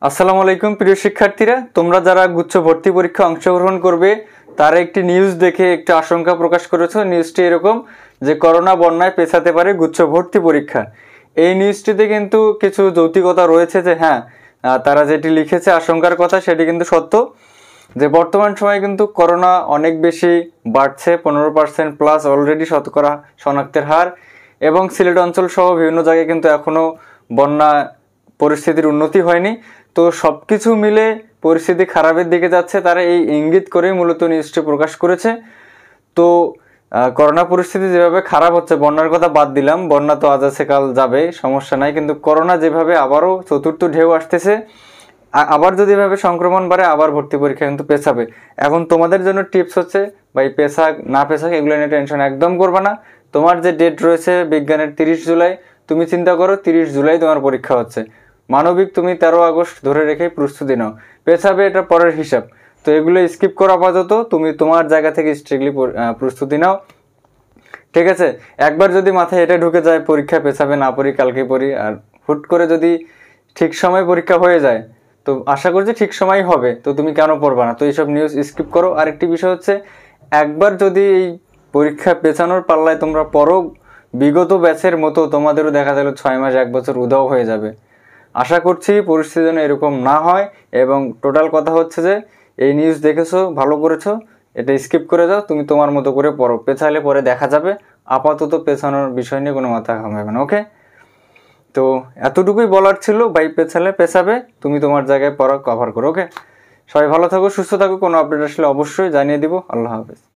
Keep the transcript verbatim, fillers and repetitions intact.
আসসালামু আলাইকুম প্রিয় শিক্ষার্থীরা, তোমরা যারা গুচ্ছ ভর্তি পরীক্ষা অংশগ্রহণ করবে তারা একটি নিউজ দেখে একটু আশঙ্কা প্রকাশ করেছো। নিউজটি এরকম যে করোনা বন্যায় পেছাতে পারে গুচ্ছ ভর্তি পরীক্ষা। এই নিউজটিতে কিন্তু কিছু যৌক্তিকতা রয়েছে যে হ্যাঁ, তারা যেটি লিখেছে আশঙ্কার কথা সেটি কিন্তু সত্য। যে বর্তমান সময়ে কিন্তু করোনা অনেক বেশি বাড়ছে, পনেরো পার্সেন্ট প্লাস অলরেডি শতকরা শনাক্তের হার, এবং সিলেট অঞ্চল সহ বিভিন্ন জায়গায় কিন্তু এখনও বন্যা পরিস্থিতির উন্নতি হয়নি। তো সব কিছু মিলে পরিস্থিতি খারাপের দিকে যাচ্ছে, তারা এই ইঙ্গিত করেই মূলত নিউজটি প্রকাশ করেছে। তো করোনা পরিস্থিতি যেভাবে খারাপ হচ্ছে, বন্যার কথা বাদ দিলাম, বন্যা তো আজ আছে কাল যাবে, সমস্যা নাই, কিন্তু করোনা যেভাবে আবারও চতুর্থ ঢেউ আসতেছে, আবার যদি এভাবে সংক্রমণ বাড়ে আবার ভর্তি পরীক্ষা কিন্তু পেছাবে। এখন তোমাদের জন্য টিপস হচ্ছে ভাই, পেছাক না পেছাক এগুলো নিয়ে টেনশন একদম করবে না। তোমার যে ডেট রয়েছে বিজ্ঞানের তিরিশ জুলাই, তুমি চিন্তা করো তিরিশ জুলাই তোমার পরীক্ষা হচ্ছে, মানবিক তুমি তেরো আগস্ট ধরে রেখে প্রস্তুতি নাও, পেছাবে এটা পরের হিসাব। তো এগুলো স্কিপ করো আপাতত, তুমি তোমার জায়গা থেকে স্ট্রিক্টলি প্রস্তুতি নাও, ঠিক আছে? একবার যদি মাথায় এটা ঢুকে যায় পরীক্ষা পেছাবে, না পড়ি কালকে পড়ি, আর হুট করে যদি ঠিক সময় পরীক্ষা হয়ে যায়, তো আশা করছি ঠিক সময় হবে, তো তুমি কেন পড়বা না? তো এইসব নিউজ স্কিপ করো। আরেকটি বিষয় হচ্ছে, একবার যদি এই পরীক্ষা পেছানোর পাল্লায় তোমরা পড়ো, বিগত ব্যাচের মতো তোমাদেরও দেখা গেল ছয় মাস এক বছর উধাও হয়ে যাবে। আশা করছি পরিস্থিতি যেন এরকম না হয়। এবং টোটাল কথা হচ্ছে যে এই নিউজ দেখেছো, ভালো করেছো, এটা স্কিপ করে যাও, তুমি তোমার মতো করে পড়ো, পেছালে পরে দেখা যাবে। আপাতত পেছানোর বিষয় নিয়ে কোনো মাথা ঘামাবে না, ওকে? তো এতটুকুই বলার ছিল, ভাই পেছালে পেছাবে, তুমি তোমার জায়গায় পড়া কভার করো, ওকে? সবাই ভালো থাকো, সুস্থ থাকো, কোনো আপডেট আসলে অবশ্যই জানিয়ে দিব। আল্লাহ হাফেজ।